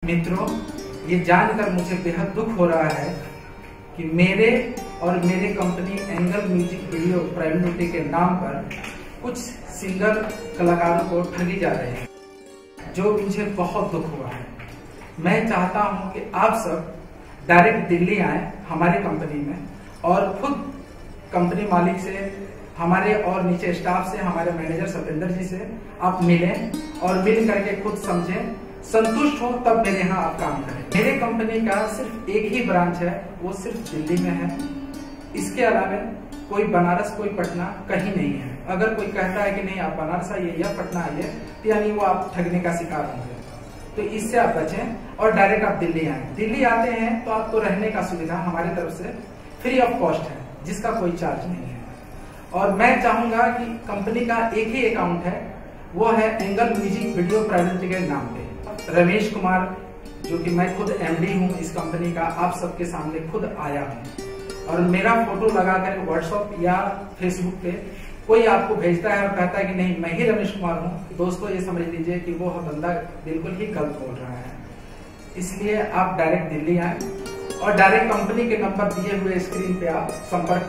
मित्रों, ये जानकर मुझे बेहद दुख हो रहा है कि मेरे और मेरे company Angle Music Video Private Limited के नाम पर कुछ सिंगर कलाकारों को ठगी जा रहे हैं, जो मुझे बहुत दुख हुआ है। मैं चाहता हूं कि आप सब डायरेक्ट दिल्ली आए हमारी कंपनी में और खुद कंपनी मालिक से, हमारे और नीचे स्टाफ से, हमारे मैनेजर सतेंद्र जी से आप मिलें और मिल करके खुद समझें, संतुष्ट हो तब मेरे यहाँ आप काम करें। मेरे कंपनी का सिर्फ एक ही ब्रांच है, वो सिर्फ दिल्ली में है। इसके अलावा कोई बनारस, कोई पटना कहीं नहीं है। अगर कोई कहता है कि नहीं आप बनारस आइए या पटना आइए, तो यानी वो आप ठगने का शिकार होंगे। तो इससे आप बचें और डायरेक्ट आप दिल्ली आए। दिल्ली आते हैं तो आपको रहने का सुविधा हमारी तरफ से फ्री ऑफ कॉस्ट है, जिसका कोई चार्ज नहीं है। और मैं चाहूंगा कि कंपनी का एक ही अकाउंट है, वो है Angle Music Video Private Limited के नाम पे। रमेश कुमार, जो कि मैं खुद एमडी हूँ इस कंपनी का, आप सबके सामने खुद आया हूँ और मेरा फोटो लगाकर व्हाट्सएप या फेसबुक पे कोई आपको भेजता है और कहता है कि नहीं मैं ही रमेश कुमार हूँ, दोस्तों ये समझ लीजिए कि वो बंदा बिल्कुल ही गलत बोल रहा है। इसलिए आप डायरेक्ट दिल्ली आए और डायरेक्ट कंपनी के नंबर दिए हुए स्क्रीन पे आप संपर्क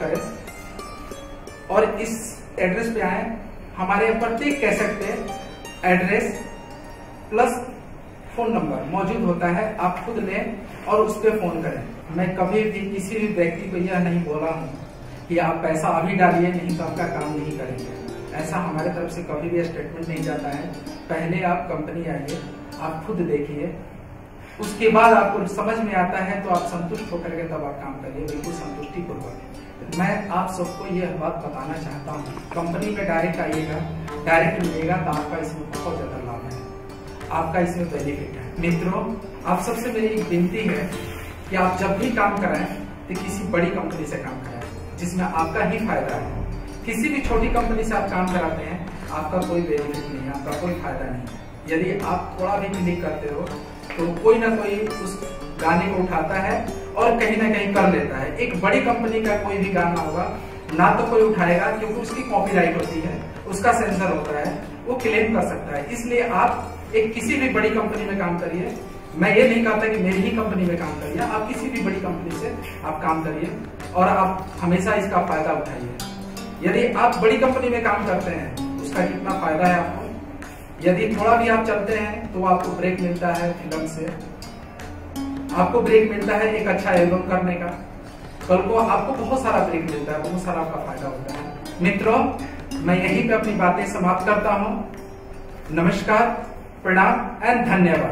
करें और इस एड्रेस पे आए। हमारे प्रत्येक कैसेट पे एड्रेस प्लस फोन नंबर मौजूद होता है, आप खुद लें और उस पर फोन करें। मैं कभी भी किसी भी व्यक्ति को यह नहीं बोला हूँ कि आप पैसा अभी डालिए नहीं तो आपका काम नहीं करेंगे। ऐसा हमारे तरफ से कभी भी स्टेटमेंट नहीं जाता है। पहले आप कंपनी आइए, आप खुद देखिए, उसके बाद आपको समझ में आता है तो आप संतुष्ट होकर के तब आप काम करिए, बिल्कुल संतुष्टि पूर्वक। मैं आप सबको यह बात बताना चाहता हूँ, कंपनी में डायरेक्ट आइएगा, डायरेक्ट मिलेगा तो आपका इसमें बहुत ज्यादा लाभ है, आपका इसमें बेनिफिट है। मित्रों, आप सबसे मेरी एक विनती है कि आप जब भी काम कराएं तो किसी बड़ी कंपनी से काम कराएं, जिसमें आपका ही फायदा है। किसी भी छोटी कंपनी से आप काम कराते हैं, आपका कोई बेनिफिट नहीं है, आपका कोई फायदा नहीं है। यदि आप थोड़ा भी क्लिक करते हो तो कोई ना कोई उस गाने को उठाता है और कहीं ना कहीं कर लेता है। एक बड़ी कंपनी का कोई भी गाना होगा ना तो कोई उठाएगा, क्योंकि उसकी कॉपीराइट होती है, उसका सेंसर होता है, वो क्लेम कर सकता है। इसलिए आप एक किसी भी बड़ी कंपनी में काम करिए। मैं ये नहीं कहता कि मेरी ही कंपनी में काम करिए, आप किसी भी बड़ी कंपनी से आप काम करिए और आप हमेशा इसका फायदा उठाइए। यदि आप बड़ी कंपनी में काम करते हैं, उसका कितना फायदा है आपको। यदि थोड़ा भी आप चलते हैं तो आपको ब्रेक मिलता है, फिल्म से आपको ब्रेक मिलता है एक अच्छा एल्बम करने का। कल को आपको बहुत सारा ब्रेक मिलता है, बहुत सारा आपका फायदा होता है। मित्रों, मैं यहीं पे अपनी बातें समाप्त करता हूँ। नमस्कार, प्रणाम एंड धन्यवाद।